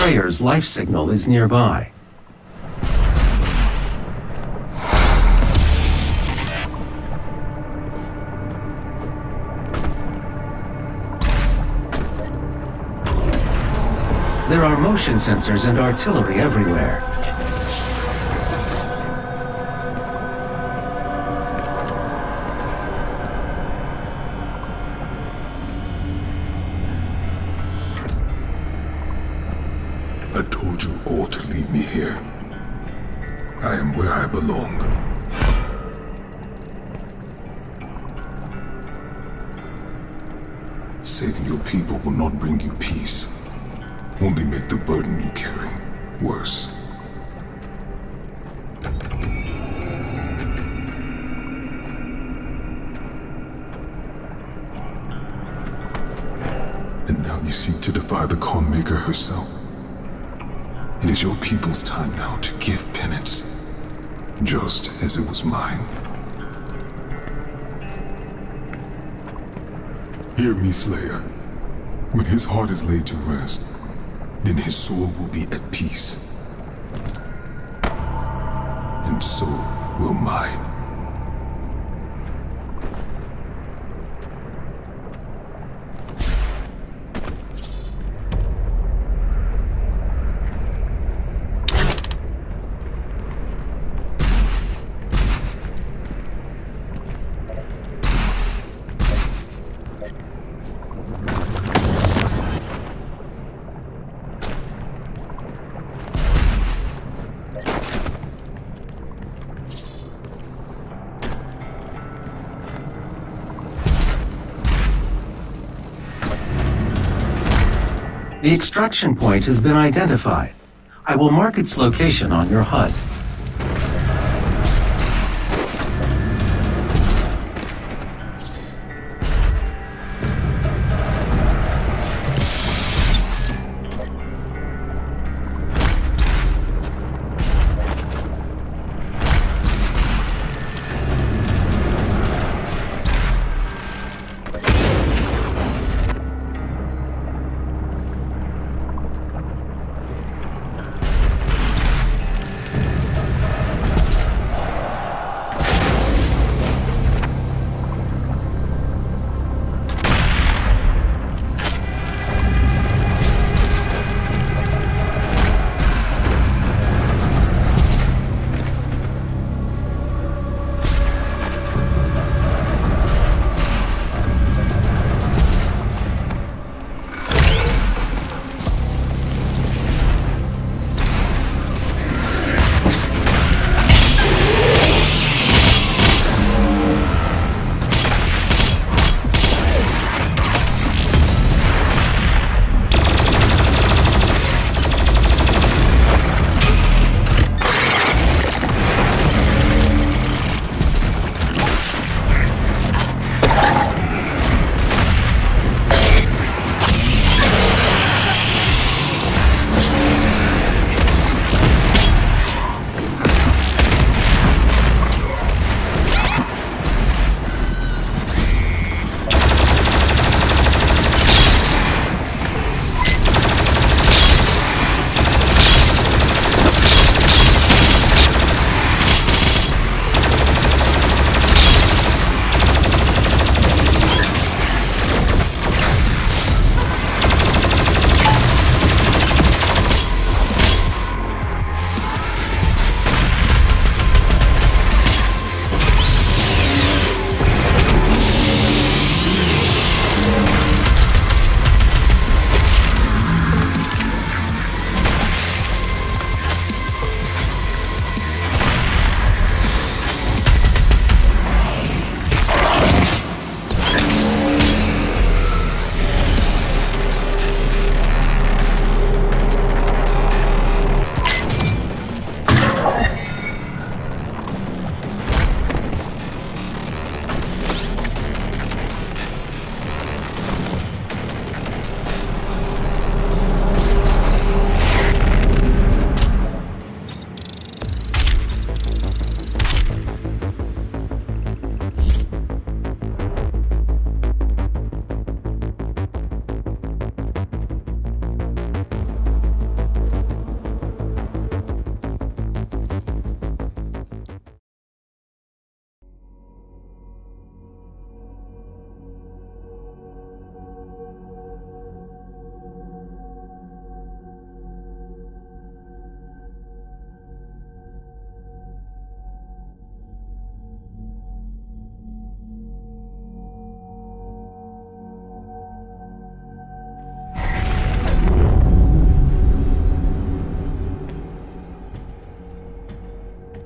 betrayer's life signal is nearby. There are motion sensors and artillery everywhere. I told you all to leave me here. I am where I belong. Saving your people will not bring you peace. Only make the burden you carry worse. And now you seek to defy the Calm Maker herself. It is your people's time now to give penance, just as it was mine. Hear me, Slayer. When his heart is laid to rest, then his soul will be at peace. And so will mine. The extraction point has been identified. I will mark its location on your HUD.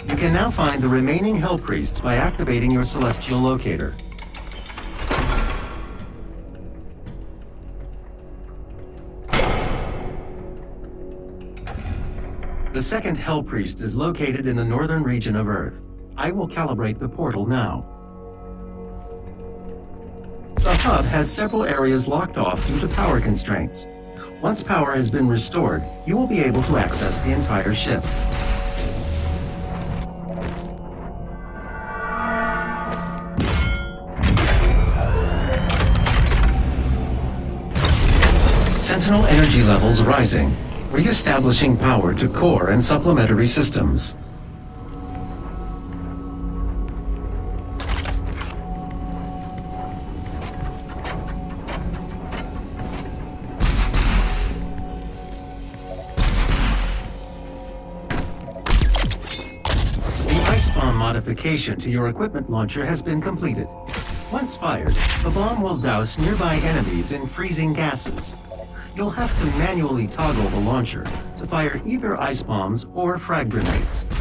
You can now find the remaining Hell Priests by activating your Celestial Locator. The second Hell Priest is located in the northern region of Earth. I will calibrate the portal now. The hub has several areas locked off due to power constraints. Once power has been restored, you will be able to access the entire ship. Sentinel energy levels rising, re-establishing power to core and supplementary systems. The ice bomb modification to your equipment launcher has been completed. Once fired, the bomb will douse nearby enemies in freezing gases. You'll have to manually toggle the launcher to fire either ice bombs or frag grenades.